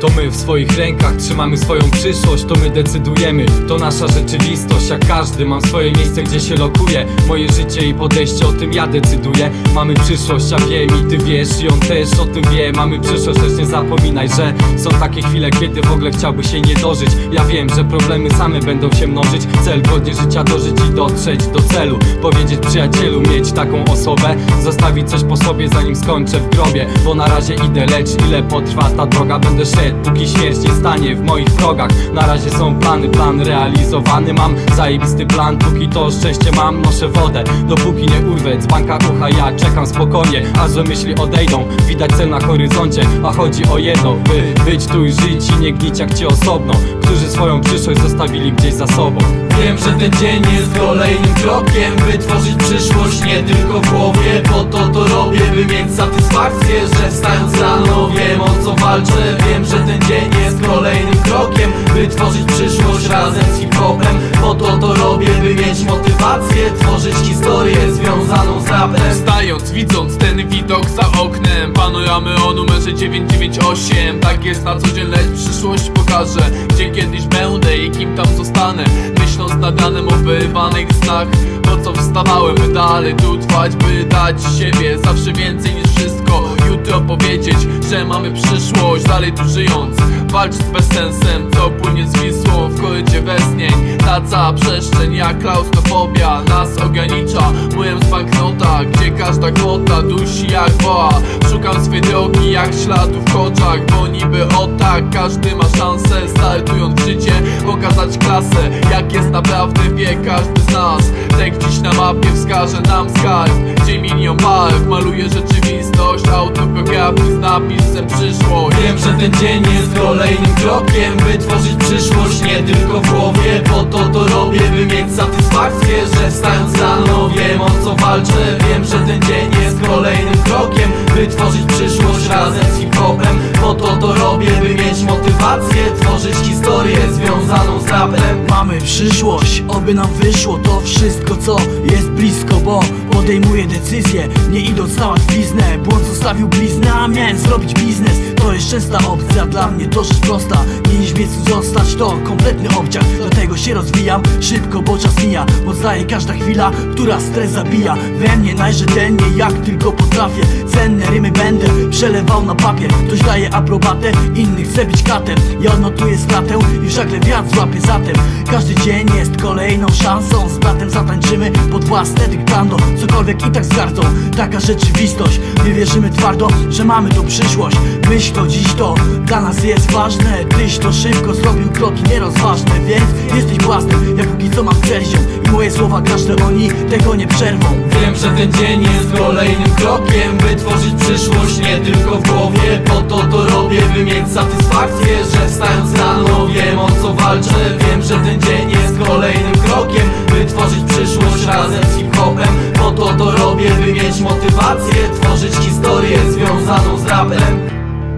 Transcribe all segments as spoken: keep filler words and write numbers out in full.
To my w swoich rękach trzymamy swoją przyszłość. To my decydujemy, to nasza rzeczywistość. Jak każdy mam swoje miejsce, gdzie się lokuję. Moje życie i podejście, o tym ja decyduję. Mamy przyszłość, ja wiem i ty wiesz, i on też o tym wie. Mamy przyszłość, lecz nie zapominaj, że są takie chwile, kiedy w ogóle chciałby się nie dożyć. Ja wiem, że problemy same będą się mnożyć. Cel godnie życia dożyć i dotrzeć do celu. Powiedzieć przyjacielu, mieć taką osobę, zostawić coś po sobie, zanim skończę w grobie. Bo na razie idę, lecz ile potrwa ta droga? Będę szedł, póki śmierć nie stanie w moich progach. Na razie są plany, plan realizowany. Mam zajebisty plan, póki to szczęście mam. Noszę wodę, dopóki nie urwę dzbanka ucha. Ja czekam spokojnie, aż że myśli odejdą. Widać cel na horyzoncie, a chodzi o jedno: by być tu i żyć i nie gnić jak ci osobno, którzy swoją przyszłość zostawili gdzieś za sobą. Wiem, że ten dzień jest kolejnym krokiem, by tworzyć przyszłość nie tylko w głowie. Po to to robię, by mieć satysfakcję, że wstając rano wiem, o co walczę. Wiem, że ten dzień jest kolejnym krokiem, by tworzyć przyszłość razem z hip-hopem. Po to to robię, by mieć motywację, tworzyć historię związaną z rapem. Wstając, widząc ten widok za oknem, panoramy o numerze dziewięćset dziewięćdziesiąt osiem. Tak jest na co dzień, lecz przyszłość pokażę, gdzie kiedyś będę i kim tam zostanę. Myśląc nad ranem o wyrwanych snach, po co wstawałem, by dalej tu trwać, by dać siebie zawsze więcej niż wszystko. Jutro powiedzieć, że mamy przyszłość, dalej tu żyjąc, walcz z bezsensem, co płynie z Wisłą w korycie westchnień. Ta cała przestrzeń jak klaustrofobia nas ogranicza. Byłem z banknota, gdzie każda kwota dusi jak woła. Szukam swej drogi jak śladów w oczach, bo niby o tak każdy ma szansę, startując w życie, pokazać klasę. Jak jest naprawdę wie każdy z nas. Tek dziś na mapie wskaże nam skarb, gdzie milion barw maluje rzeczywistość. Autobiografii z napisem przyszłość. Wiem, że ten dzień jest kolejnym krokiem, by tworzyć przyszłość nie tylko w głowie. Po to to robię, by mieć satysfakcję, że wstając rano wiem, o co walczę. Wiem, że ten dzień jest kolejnym krokiem, by tworzyć przyszłość razem z hip-hopem. Po to to robię, by mieć motywację, tworzyć historię związaną z rapem. Mamy przyszłość, oby nam wyszło to wszystko, co jest blisko, bo podejmuję decyzję, nie idąc na łatwiznę. Błąd zostawił bliznę, a miałem zrobić biznes. To jest częsta opcja, dla mnie to rzecz prosta. Nie niż miejscu zostać, to kompletny obciach. Dlatego się rozwijam szybko, bo czas mija. Oddaje każda chwila, która stres zabija. We mnie najrzetelniej jak tylko potrafię. Cenne rymy będę przelewał na papier. Ktoś daje aprobatę, inny chce być katem. Ja odnotuję stratę i w żagle wiatr złapię zatem. Każdy dzień jest kolejną szansą. Z bratem zatańczymy pod własne dyktando. Cokolwiek i tak zgardzą, taka rzeczywistość. My wierzymy twardo, że mamy tą przyszłość. Myśl to dziś to dla nas jest ważne. Tyś to szybko zrobił kroki nierozważne, więc jesteś błaznem, ja póki co mam cel się. I moje słowa każde oni tego nie przerwą. Wiem, że ten dzień jest kolejnym krokiem, by tworzyć przyszłość nie tylko w głowie. Po to to robię, by mieć satysfakcję, że wstając rano wiem, o co walczę. Wiem, że ten dzień jest kolejnym krokiem, by tworzyć przyszłość razem z hip-hopem. Po to to robię, by mieć motywację, tworzyć historię związaną z rapem.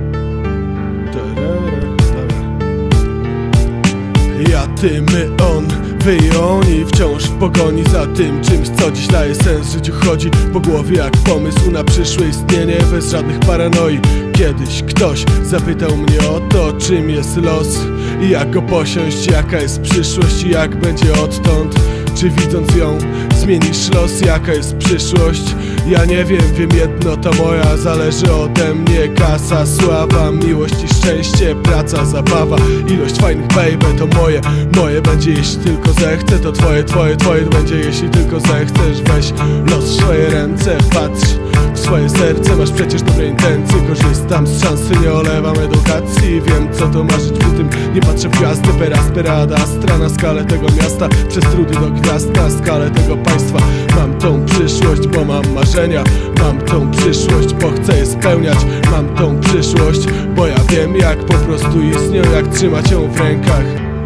Ja, ty, my, on, wy i oni, wciąż w pogoni za tym czymś, co dziś daje sens życiu. Chodzi po głowie jak pomysł na przyszłe istnienie, bez żadnych paranoi. Kiedyś ktoś zapytał mnie o to, czym jest los i jak go posiąść, jaka jest przyszłość i jak będzie odtąd. Czy widząc ją zmienisz los, jaka jest przyszłość? Ja nie wiem, wiem jedno, to moja, zależy ode mnie. Kasa, sława, miłość i szczęście, praca, zabawa, ilość fajnych baby to moje. Moje będzie jeśli tylko zechcę, to twoje, twoje, twoje będzie jeśli tylko zechcesz. Weź los w swoje ręce, patrz w swoje serce, masz przecież dobre intencje. Korzystam z szansy, nie olewam edukacji. Wiem co to marzyć w tym, nie patrzę w gwiazdy. Peras, ad astra, na skalę tego miasta, przez trudy do gwiazd, na skalę tego państwa. Mam tą przyszłość, bo mam marzenia. Mam tą przyszłość, bo chcę je spełniać. Mam tą przyszłość, bo ja wiem jak po prostu istnią, jak trzymać ją w rękach.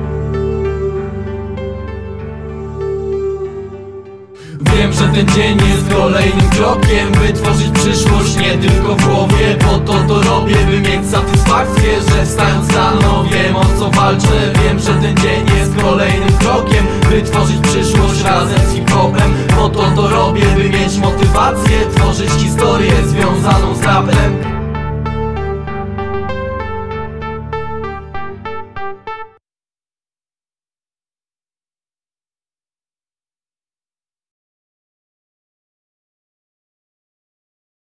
Wiem, że ten dzień jest kolejnym krokiem, by tworzyć przyszłość nie tylko w głowie. Po to to robię, by mieć satysfakcję, że wstając rano wiem, o co walczę. Wiem, że ten dzień jest kolejnym krokiem, by tworzyć przyszłość razem z hip-hopem. Po to to robię, by mieć motywację, tworzyć historię związaną z rapem.